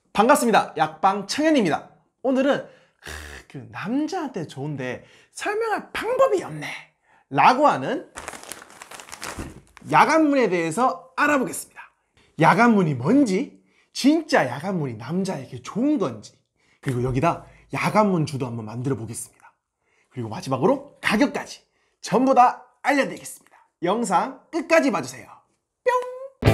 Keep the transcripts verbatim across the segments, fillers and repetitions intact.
반갑습니다. 약방 청현입니다. 오늘은 그 남자한테 좋은데 설명할 방법이 없네 라고 하는 야간문에 대해서 알아보겠습니다. 야간문이 뭔지, 진짜 야간문이 남자에게 좋은 건지, 그리고 여기다 야간문 주도 한번 만들어 보겠습니다. 그리고 마지막으로 가격까지 전부 다 알려드리겠습니다. 영상 끝까지 봐주세요. 뿅!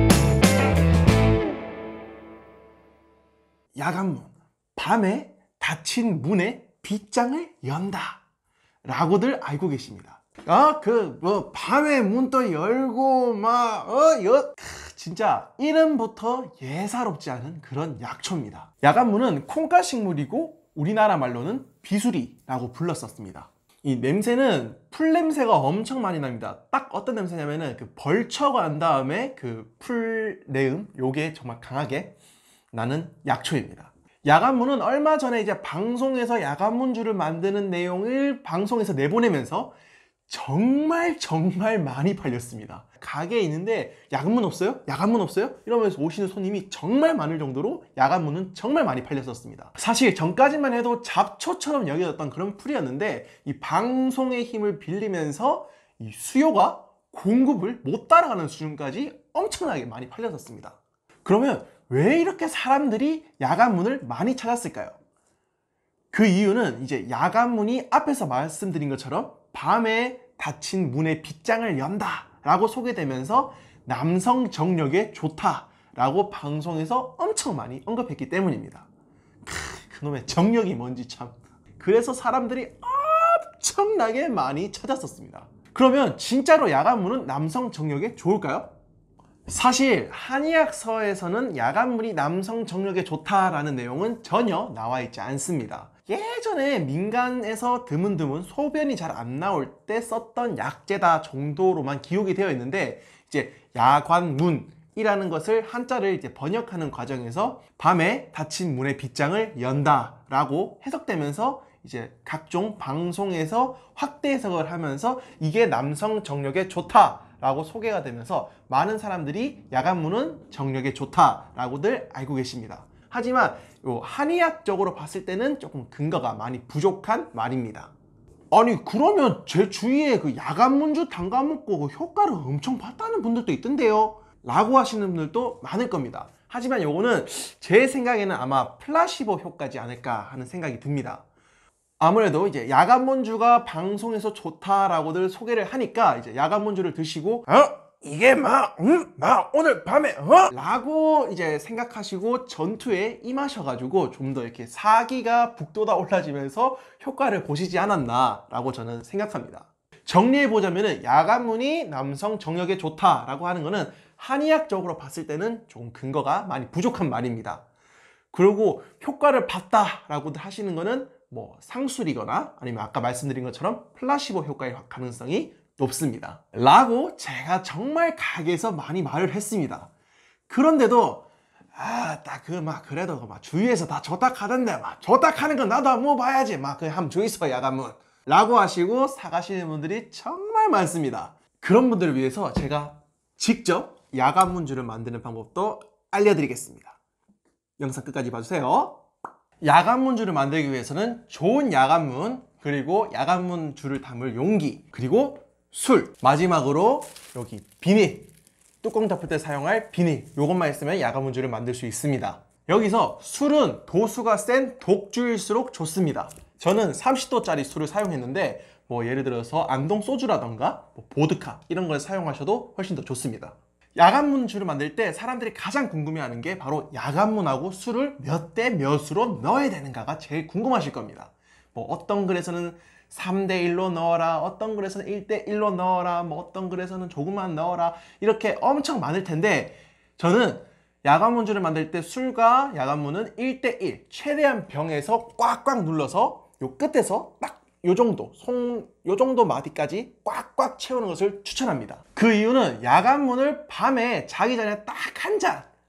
야간문, 밤에 닫힌 문에 빗장을 연다 라고들 알고 계십니다. 아, 그 뭐 밤에 문 또 열고 막 어, 여... 진짜 이름부터 예사롭지 않은 그런 약초입니다. 야간문은 콩가식물이고 우리나라 말로는 비수리라고 불렀었습니다. 이 냄새는 풀 냄새가 엄청 많이 납니다. 딱 어떤 냄새냐면은 그 벌쳐가 난 다음에 그 풀 내음, 요게 정말 강하게 나는 약초입니다. 야간문은 얼마 전에 이제 방송에서 야간문주를 만드는 내용을 방송에서 내보내면서 정말 정말 많이 팔렸습니다. 가게에 있는데 야간문 없어요? 야간문 없어요? 이러면서 오시는 손님이 정말 많을 정도로 야간문은 정말 많이 팔렸었습니다. 사실 전까지만 해도 잡초처럼 여겨졌던 그런 풀이었는데 이 방송의 힘을 빌리면서 이 수요가 공급을 못 따라가는 수준까지 엄청나게 많이 팔렸었습니다. 그러면 왜 이렇게 사람들이 야간문을 많이 찾았을까요? 그 이유는 이제 야간문이 앞에서 말씀드린 것처럼 밤에 닫힌 문에 빗장을 연다 라고 소개되면서 남성 정력에 좋다 라고 방송에서 엄청 많이 언급했기 때문입니다. 크, 그놈의 정력이 뭔지 참. 그래서 사람들이 엄청나게 많이 찾았었습니다. 그러면 진짜로 야간문은 남성 정력에 좋을까요? 사실 한의학서에서는 야간문이 남성 정력에 좋다라는 내용은 전혀 나와 있지 않습니다. 예전에 민간에서 드문드문 소변이 잘 안 나올 때 썼던 약재다 정도로만 기록이 되어 있는데, 이제 야관문이라는 것을 한자를 이제 번역하는 과정에서 밤에 닫힌 문의 빗장을 연다라고 해석되면서 이제 각종 방송에서 확대 해석을 하면서 이게 남성 정력에 좋다 라고 소개가 되면서 많은 사람들이 야간문은 정력에 좋다라고들 알고 계십니다. 하지만 요 한의학적으로 봤을 때는 조금 근거가 많이 부족한 말입니다. 아니 그러면 제 주위에 그 야간문주 담가 먹고 그 효과를 엄청 봤다는 분들도 있던데요 라고 하시는 분들도 많을 겁니다. 하지만 요거는 제 생각에는 아마 플라시보 효과지 않을까 하는 생각이 듭니다. 아무래도 이제 야간문주가 방송에서 좋다라고들 소개를 하니까 이제 야간문주를 드시고 어? 이게 막, 음? 막 오늘 밤에 어? 라고 이제 생각하시고 전투에 임하셔가지고 좀 더 이렇게 사기가 북돋아 올라지면서 효과를 보시지 않았나 라고 저는 생각합니다. 정리해보자면은 야간문이 남성 정력에 좋다라고 하는 거는 한의학적으로 봤을 때는 좀 근거가 많이 부족한 말입니다. 그리고 효과를 봤다라고 하시는 거는 뭐 상술이거나 아니면 아까 말씀드린 것처럼 플라시보 효과의 가능성이 높습니다 라고 제가 정말 가게에서 많이 말을 했습니다. 그런데도 아 딱 그 막 그래도 막 주위에서 다 좋다 하던데 막 좋다 하는 건 나도 한번 봐야지 막 그 한번 주의서 야간문 라고 하시고 사가시는 분들이 정말 많습니다. 그런 분들을 위해서 제가 직접 야간문주를 만드는 방법도 알려드리겠습니다. 영상 끝까지 봐주세요. 야간문주를 만들기 위해서는 좋은 야간문, 그리고 야간문주를 담을 용기, 그리고 술, 마지막으로 여기 비닐, 뚜껑 덮을 때 사용할 비닐, 요것만 있으면 야간문주를 만들 수 있습니다. 여기서 술은 도수가 센 독주일수록 좋습니다. 저는 삼십 도짜리 술을 사용했는데 뭐 예를 들어서 안동 소주라던가 뭐 보드카 이런 걸 사용하셔도 훨씬 더 좋습니다. 야간문주를 만들 때 사람들이 가장 궁금해하는 게 바로 야간문하고 술을 몇 대 몇으로 넣어야 되는가가 제일 궁금하실 겁니다. 뭐 어떤 글에서는 삼 대 일로 넣어라, 어떤 글에서는 일 대 일로 넣어라, 뭐 어떤 글에서는 조금만 넣어라, 이렇게 엄청 많을 텐데 저는 야간문주를 만들 때 술과 야간문은 일 대 일, 최대한 병에서 꽉꽉 눌러서 요 끝에서 딱 요 정도, 송, 요 정도 마디까지 꽉꽉 채우는 것을 추천합니다. 그 이유는 야간문을 밤에 자기 전에 딱 한 잔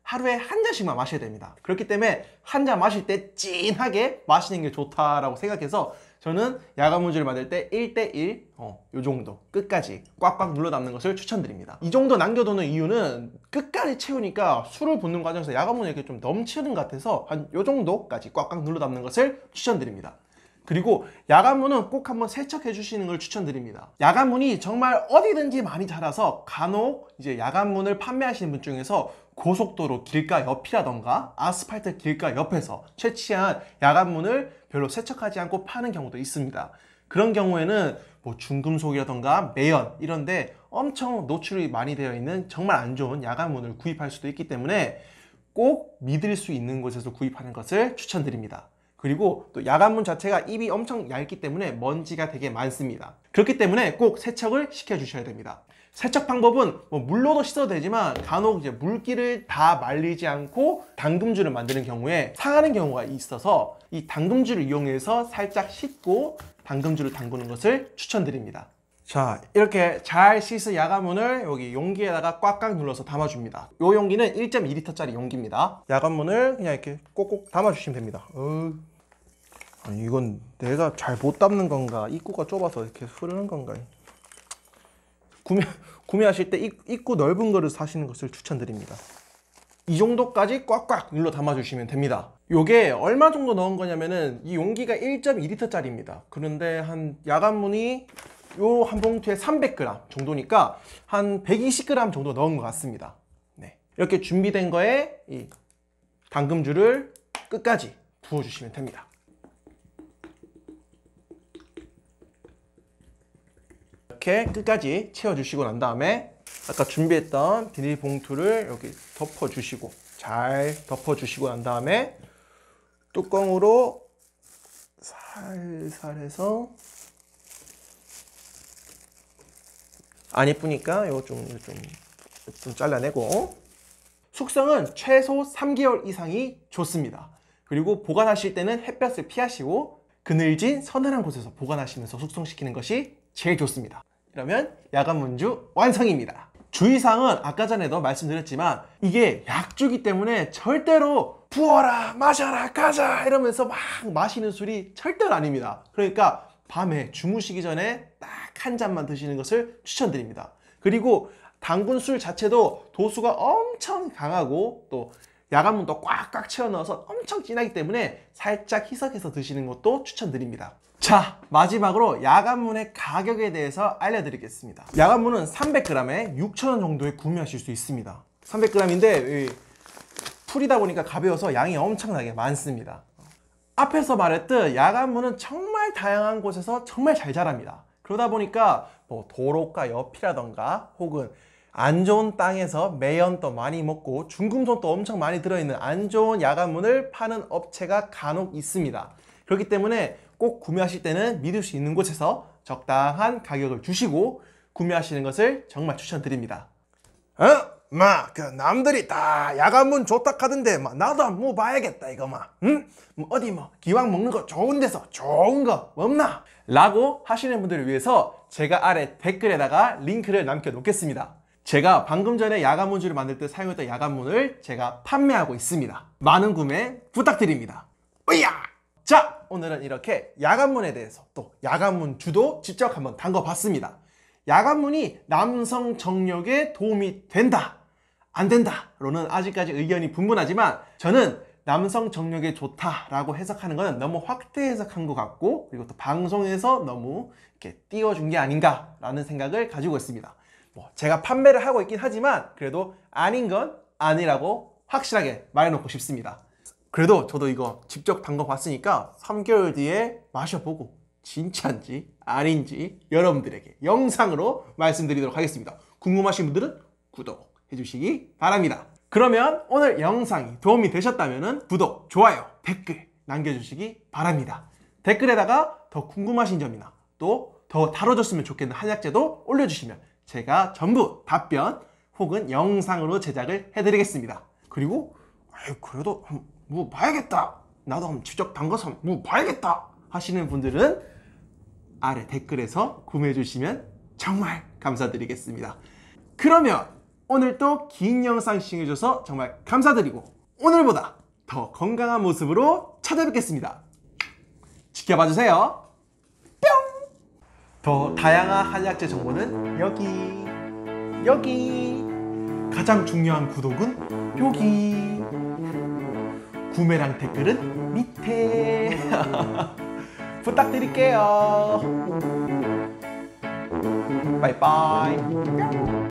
하루에 한 잔씩만 마셔야 됩니다. 그렇기 때문에 한 잔 마실 때 진하게 마시는 게 좋다라고 생각해서 저는 야간문주를 만들 때 일 대 일, 어, 요 정도 끝까지 꽉꽉 눌러 담는 것을 추천드립니다. 이 정도 남겨두는 이유는 끝까지 채우니까 술을 붓는 과정에서 야간문이 이렇게 좀 넘치는 것 같아서 한 요 정도까지 꽉꽉 눌러 담는 것을 추천드립니다. 그리고 야간문은 꼭 한번 세척해 주시는 걸 추천드립니다. 야간문이 정말 어디든지 많이 자라서 간혹 이제 야간문을 판매하시는 분 중에서 고속도로 길가 옆이라던가 아스팔트 길가 옆에서 채취한 야간문을 별로 세척하지 않고 파는 경우도 있습니다. 그런 경우에는 뭐 중금속이라던가 매연 이런데 엄청 노출이 많이 되어 있는 정말 안 좋은 야간문을 구입할 수도 있기 때문에 꼭 믿을 수 있는 곳에서 구입하는 것을 추천드립니다. 그리고 또 야간문 자체가 잎이 엄청 얇기 때문에 먼지가 되게 많습니다. 그렇기 때문에 꼭 세척을 시켜 주셔야 됩니다. 세척 방법은 뭐 물로도 씻어도 되지만 간혹 이제 물기를 다 말리지 않고 담금주를 만드는 경우에 상하는 경우가 있어서 이 담금주를 이용해서 살짝 씻고 담금주를 담그는 것을 추천드립니다. 자, 이렇게 잘 씻은 야간문을 여기 용기에다가 꽉꽉 눌러서 담아줍니다. 이 용기는 일 점 이 리터짜리 용기입니다. 야간문을 그냥 이렇게 꼭꼭 담아주시면 됩니다. 어... 아니, 이건 내가 잘 못 담는 건가? 입구가 좁아서 이렇게 흐르는 건가? 구매, 구매하실 때 입구 넓은 거를 사시는 것을 추천드립니다. 이 정도까지 꽉꽉 눌러 담아주시면 됩니다. 요게 얼마 정도 넣은 거냐면은 이 용기가 일 점 이 리터짜리입니다. 그런데 한 야간문이 요 한 봉투에 삼백 그램 정도니까 한 백이십 그램 정도 넣은 것 같습니다. 네. 이렇게 준비된 거에 이 담금주를 끝까지 부어주시면 됩니다. 이렇게 끝까지 채워주시고 난 다음에 아까 준비했던 비닐봉투를 여기 덮어주시고 잘 덮어주시고 난 다음에 뚜껑으로 살살 해서 안 예쁘니까 이거 좀, 좀, 좀 잘라내고 숙성은 최소 삼 개월 이상이 좋습니다. 그리고 보관하실 때는 햇볕을 피하시고 그늘진 서늘한 곳에서 보관하시면서 숙성시키는 것이 제일 좋습니다. 그러면 야간문주 완성입니다. 주의사항은 아까 전에도 말씀드렸지만 이게 약주기 때문에 절대로 부어라 마셔라 가자 이러면서 막 마시는 술이 절대로 아닙니다. 그러니까 밤에 주무시기 전에 딱 한 잔만 드시는 것을 추천드립니다. 그리고 담근 술 자체도 도수가 엄청 강하고 또 야간문도 꽉꽉 채워 넣어서 엄청 진하기 때문에 살짝 희석해서 드시는 것도 추천드립니다. 자, 마지막으로 야간문의 가격에 대해서 알려드리겠습니다. 야간문은 삼백 그램에 육천 원 정도에 구매하실 수 있습니다. 삼백 그램인데 풀이다 보니까 가벼워서 양이 엄청나게 많습니다. 앞에서 말했듯 야간문은 정말 다양한 곳에서 정말 잘 자랍니다. 그러다 보니까 뭐 도로가 옆이라던가 혹은 안 좋은 땅에서 매연도 많이 먹고 중금속도 엄청 많이 들어있는 안 좋은 야간문을 파는 업체가 간혹 있습니다. 그렇기 때문에 꼭 구매하실 때는 믿을 수 있는 곳에서 적당한 가격을 주시고 구매하시는 것을 정말 추천드립니다. 어? 막 그 남들이 다 야간문 좋다 하던데 막 나도 한번 뭐 봐야겠다 이거 막 응? 뭐 어디 뭐 기왕 먹는 거 좋은 데서 좋은 거 없나? 라고 하시는 분들을 위해서 제가 아래 댓글에다가 링크를 남겨 놓겠습니다. 제가 방금 전에 야간문주를 만들 때 사용했던 야간문을 제가 판매하고 있습니다. 많은 구매 부탁드립니다. 으야! 자, 오늘은 이렇게 야간문에 대해서 또 야간문주도 직접 한번 담궈 봤습니다. 야간문이 남성 정력에 도움이 된다, 안 된다 로는 아직까지 의견이 분분하지만 저는 남성 정력에 좋다라고 해석하는 것은 너무 확대 해석한 것 같고 그리고 또 방송에서 너무 이렇게 띄워준 게 아닌가 라는 생각을 가지고 있습니다. 뭐 제가 판매를 하고 있긴 하지만 그래도 아닌 건 아니라고 확실하게 말해놓고 싶습니다. 그래도 저도 이거 직접 담궈 봤으니까 삼 개월 뒤에 마셔보고 진짜인지 아닌지 여러분들에게 영상으로 말씀드리도록 하겠습니다. 궁금하신 분들은 구독해 주시기 바랍니다. 그러면 오늘 영상이 도움이 되셨다면 구독, 좋아요, 댓글 남겨주시기 바랍니다. 댓글에다가 더 궁금하신 점이나 또 더 다뤄줬으면 좋겠는 한약재도 올려주시면 제가 전부 답변 혹은 영상으로 제작을 해드리겠습니다. 그리고 아유, 그래도 뭐 봐야겠다, 나도 한번 직접 담가서 뭐 봐야겠다 하시는 분들은 아래 댓글에서 구매해 주시면 정말 감사드리겠습니다. 그러면 오늘 또 긴 영상 시청해줘서 정말 감사드리고 오늘보다 더 건강한 모습으로 찾아뵙겠습니다. 지켜봐주세요. 뿅! 더 다양한 한약재 정보는 여기 여기 가장 중요한 구독은 여기 구매랑 댓글은 밑에 부탁드릴게요. 바이바이.